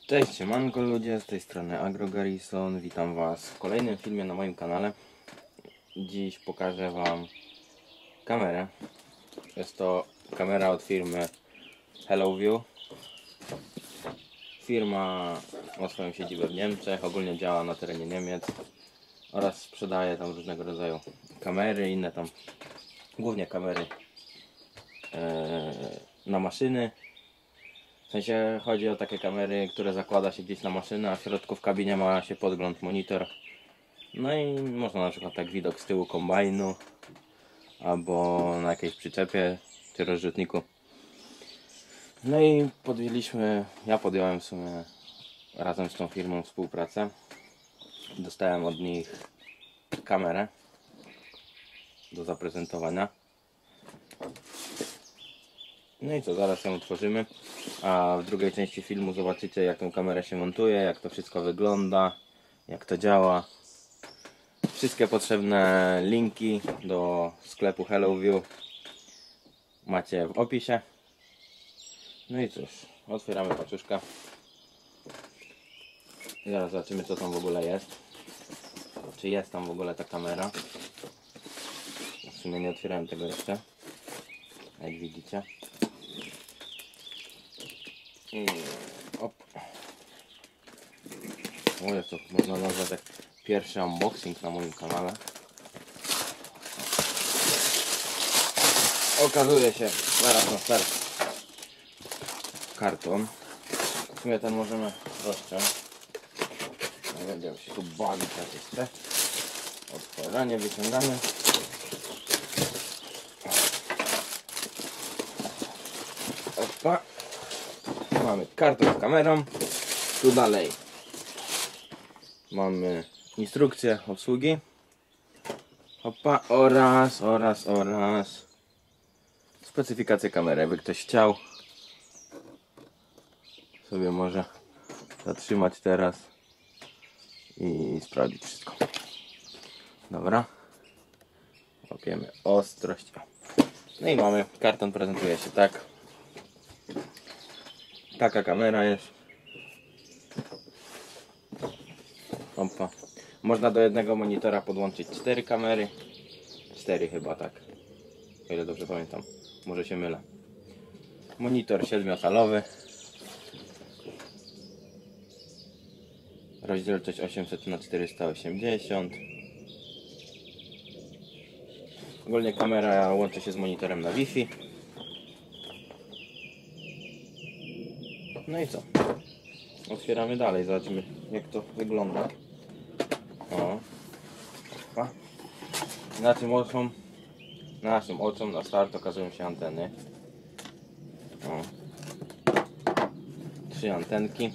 Cześć, siemanko ludzie, z tej strony AgroGarrison. Witam was w kolejnym filmie na moim kanale. Dziś pokażę wam kamerę. Jest to kamera od firmy HelloView. Firma ma swoją siedzibę w Niemczech, ogólnie działa na terenie Niemiec oraz sprzedaje tam różnego rodzaju kamery, inne tam, głównie kamery na maszyny. W sensie chodzi o takie kamery, które zakłada się gdzieś na maszynę, a w środku w kabinie ma się podgląd, monitor. No i można na przykład tak widok z tyłu kombajnu albo na jakiejś przyczepie czy rozrzutniku. No i ja podjąłem w sumie razem z tą firmą współpracę. Dostałem od nich kamerę do zaprezentowania. No i co, zaraz ją otworzymy, a w drugiej części filmu zobaczycie, jak tą kamerę się montuje, jak to wszystko wygląda, jak to działa. Wszystkie potrzebne linki do sklepu HelloView macie w opisie. No i cóż, otwieramy paczuszkę. I zaraz zobaczymy, co tam w ogóle jest. Czy jest tam w ogóle ta kamera. W sumie nie otwierałem tego jeszcze, jak widzicie. Op. O, jest to można nazwać jak pierwszy unboxing na moim kanale. Okazuje się, zaraz na start, karton. W sumie ten możemy rozciąć. Nie będziemy się tu bawić na jeszcze. Otworzenie, wyciąganie. Opa. Mamy karton z kamerą. Tu dalej mamy instrukcję obsługi. Opa, oraz specyfikację kamery. Jakby ktoś chciał, sobie może zatrzymać teraz i sprawdzić wszystko. Dobra. Łapiemy ostrość. No i mamy, karton prezentuje się tak. Taka kamera jest. Opa. Można do jednego monitora podłączyć 4 kamery. 4 chyba, tak. O ile dobrze pamiętam. Może się mylę. Monitor 7-calowy. Rozdzielczość 800×480. Ogólnie kamera łączy się z monitorem na Wi-Fi. No i co? Otwieramy dalej, zobaczymy, jak to wygląda. O. Opa. Naszym oczom na start okazują się anteny. O. 3 antenki.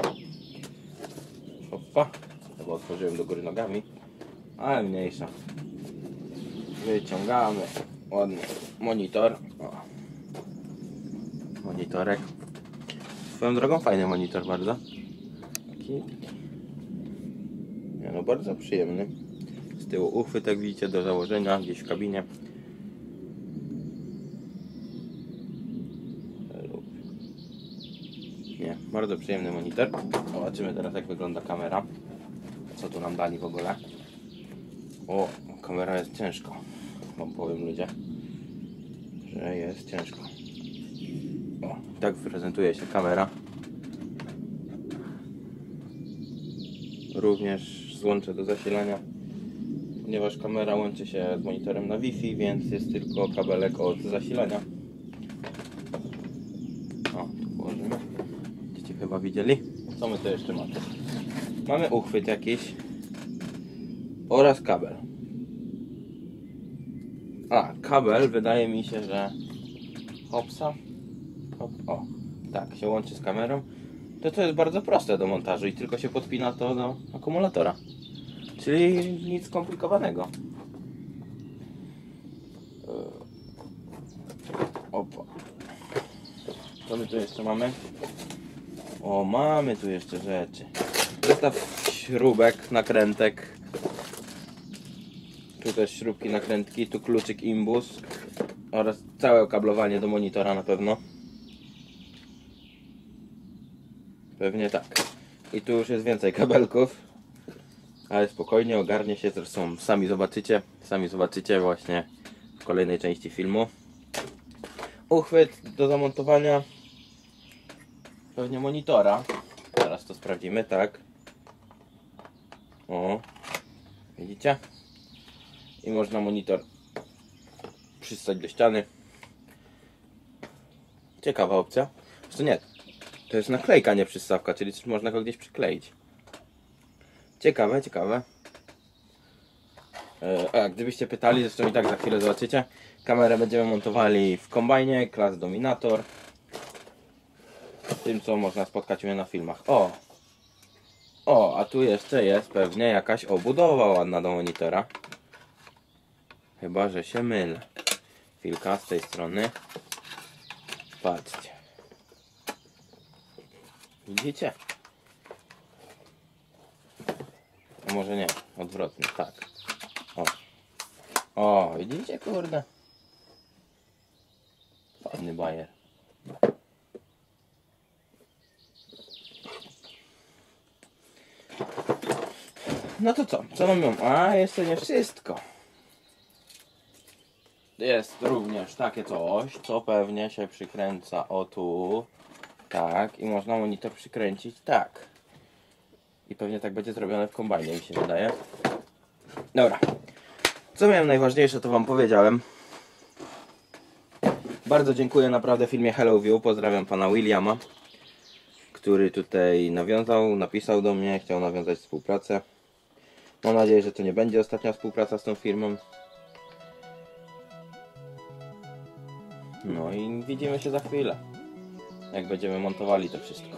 Opa. Chyba otworzyłem do góry nogami, ale mniejsza. Wyciągamy ładnie monitor. O. Monitorek. Swoją drogą fajny monitor bardzo. Taki, nie no, bardzo przyjemny. Z tyłu uchwyt, jak widzicie, do założenia gdzieś w kabinie. Nie, bardzo przyjemny monitor. Zobaczymy teraz, jak wygląda kamera. Co tu nam dali w ogóle. O, kamera jest ciężka. Wam powiem, ludzie, że jest ciężko. O, tak prezentuje się kamera. Również złącze do zasilania, ponieważ kamera łączy się z monitorem na Wi-Fi, więc jest tylko kabelek od zasilania. O, tu położymy. Będziecie chyba widzieli. Co my tu jeszcze mamy? Mamy uchwyt jakiś oraz kabel. A, kabel wydaje mi się, że hopsa. Hop, o, tak, się łączy z kamerą. To jest bardzo proste do montażu i tylko się podpina to do akumulatora. Czyli nic skomplikowanego. Opa. Co my tu jeszcze mamy? O, mamy tu jeszcze rzeczy. Zestaw śrubek, nakrętek. Tu też śrubki, nakrętki. Tu kluczyk imbus. Oraz całe okablowanie do monitora na pewno. Pewnie tak. I tu już jest więcej kabelków. Ale spokojnie, ogarnie się, zresztą sami zobaczycie właśnie w kolejnej części filmu. Uchwyt do zamontowania pewnie monitora. Teraz to sprawdzimy, tak. O, widzicie? I można monitor przystać do ściany. Ciekawa opcja. Zresztą nie, to jest naklejka, nie przystawka, czyli coś można go gdzieś przykleić. Ciekawe, ciekawe. A gdybyście pytali, zresztą i tak za chwilę zobaczycie, kamerę będziemy montowali w kombajnie, klas Dominator. Tym, co można spotkać u mnie na filmach. O, a tu jeszcze jest pewnie jakaś obudowa ładna do monitora. Chyba, że się mylę. Chwilka z tej strony. Patrzcie. Widzicie? A może nie, odwrotnie, tak. O, widzicie, kurde? Fajny bajer. No to co mamy? A, jeszcze nie wszystko. Jest również takie coś, co pewnie się przykręca o tu. Tak, i można monitor przykręcić tak. I pewnie tak będzie zrobione w kombajnie, mi się wydaje. Dobra. Co miałem najważniejsze, to wam powiedziałem. Bardzo dziękuję naprawdę filmie Hello View. Pozdrawiam pana Williama, który tutaj napisał do mnie, chciał nawiązać współpracę. Mam nadzieję, że to nie będzie ostatnia współpraca z tą firmą. No i widzimy się za chwilę, jak będziemy montowali to wszystko.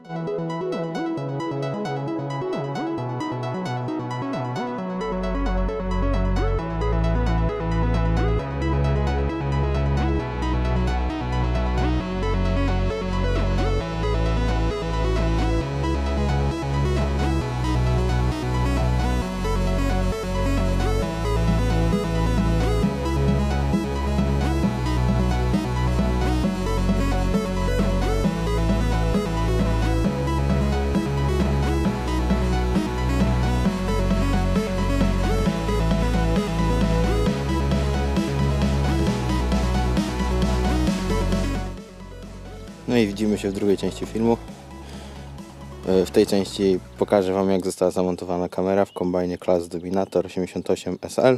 No i widzimy się w drugiej części filmu. W tej części pokażę wam, jak została zamontowana kamera w kombajnie klas Dominator 88 SL.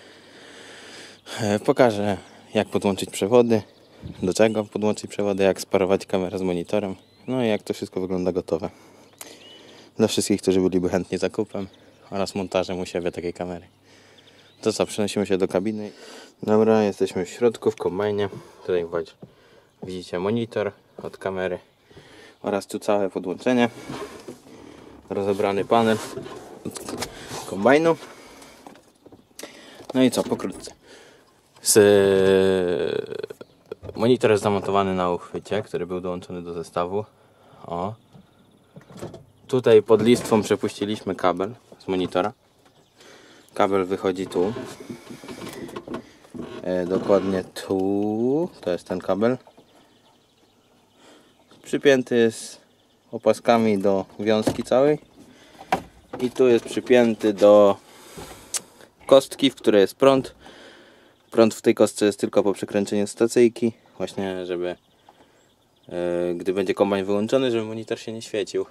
Pokażę, jak podłączyć przewody, do czego podłączyć przewody, jak sparować kamerę z monitorem. No i jak to wszystko wygląda gotowe. Dla wszystkich, którzy byliby chętni zakupem oraz montażem u siebie takiej kamery. To co, przenosimy się do kabiny. Dobra, jesteśmy w środku, w kombajnie. Tutaj widzicie monitor od kamery oraz tu całe podłączenie. Rozebrany panel od kombajnu. No i co, pokrótce. Monitor jest zamontowany na uchwycie, który był dołączony do zestawu. O. Tutaj pod listwą przepuściliśmy kabel z monitora. Kabel wychodzi tu. Dokładnie tu. To jest ten kabel. Przypięty jest opaskami do wiązki całej. I tu jest przypięty do kostki, w której jest prąd. Prąd w tej kostce jest tylko po przekręceniu stacyjki. Właśnie, żeby gdy będzie kombajn wyłączony, żeby monitor się nie świecił.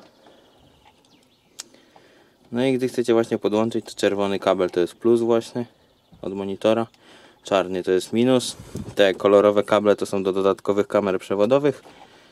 No i gdy chcecie właśnie podłączyć, to czerwony kabel to jest plus właśnie od monitora. Czarny to jest minus. Te kolorowe kable to są do dodatkowych kamer przewodowych.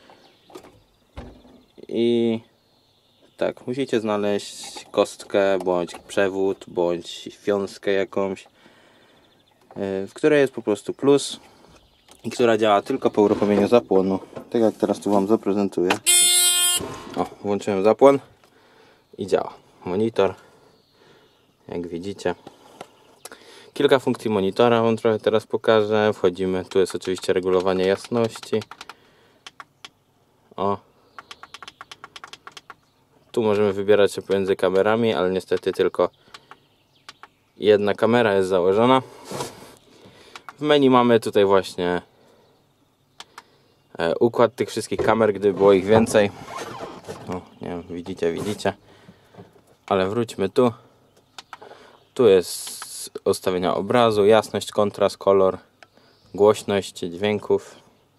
I tak, musicie znaleźć kostkę, bądź przewód, bądź wiązkę jakąś, w której jest po prostu plus i która działa tylko po uruchomieniu zapłonu. Tak jak teraz tu wam zaprezentuję. O, włączyłem zapłon i działa. Monitor, jak widzicie. Kilka funkcji monitora wam trochę teraz pokażę. Wchodzimy, tu jest oczywiście regulowanie jasności. O. Tu możemy wybierać się pomiędzy kamerami, ale niestety tylko jedna kamera jest założona. W menu mamy tutaj właśnie układ tych wszystkich kamer, gdyby było ich więcej. O, widzicie. Ale wróćmy tu. Tu jest ustawienia obrazu, jasność, kontrast, kolor, głośność dźwięków.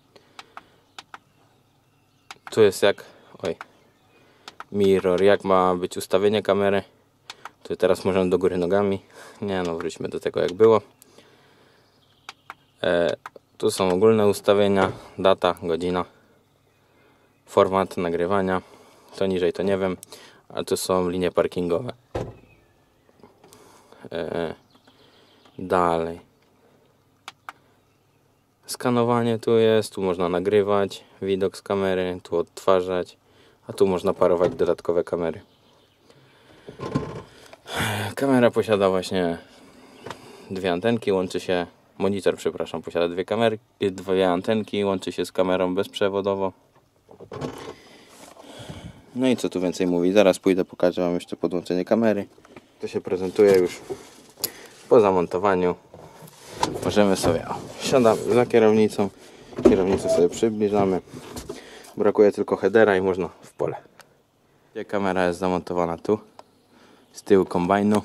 Tu jest mirror, jak ma być ustawienie kamery. Tu teraz możemy do góry nogami. Nie no, wróćmy do tego jak było. Tu są ogólne ustawienia, data, godzina, format nagrywania. To niżej to nie wiem. A tu są linie parkingowe. Dalej. Skanowanie tu jest, tu można nagrywać widok z kamery, tu odtwarzać, a tu można parować dodatkowe kamery. Kamera posiada właśnie dwie antenki, monitor posiada dwie antenki, łączy się z kamerą bezprzewodowo. No i co tu więcej mówi, zaraz pójdę, pokażę wam jeszcze podłączenie kamery. To się prezentuje już po zamontowaniu. Możemy sobie, siadamy za kierownicą, kierownicę sobie przybliżamy. Brakuje tylko headera i można w pole. Kamera jest zamontowana tu, z tyłu kombajnu.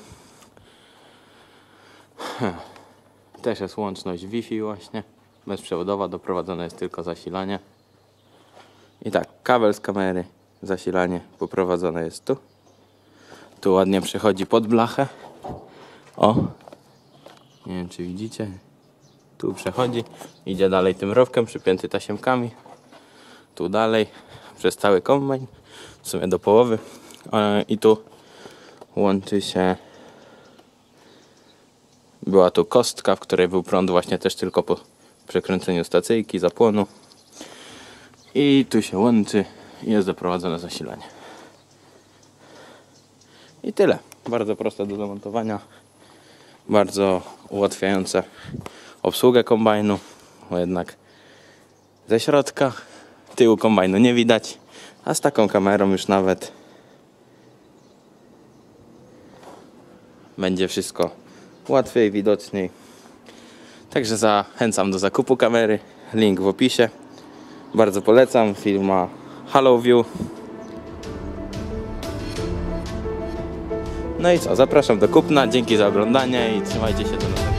Też jest łączność Wi-Fi właśnie, bezprzewodowa, doprowadzone jest tylko zasilanie. I tak, kabel z kamery, zasilanie poprowadzone jest tu. Tu ładnie przechodzi pod blachę. O! Nie wiem czy widzicie. Tu przechodzi, idzie dalej tym rowkiem przypięty tasiemkami. Tu dalej, przez cały kombajn, w sumie do połowy. I tu łączy się. Była tu kostka, w której był prąd właśnie też tylko po przekręceniu stacyjki, zapłonu. I tu się łączy i jest doprowadzone zasilanie. I tyle. Bardzo proste do zamontowania. Bardzo ułatwiające obsługę kombajnu. Bo jednak ze środka tyłu kombajnu nie widać. A z taką kamerą już nawet będzie wszystko łatwiej, widoczniej. Także zachęcam do zakupu kamery. Link w opisie. Bardzo polecam. Firma HelloView. No i co? Zapraszam do kupna. Dzięki za oglądanie i trzymajcie się do następnego.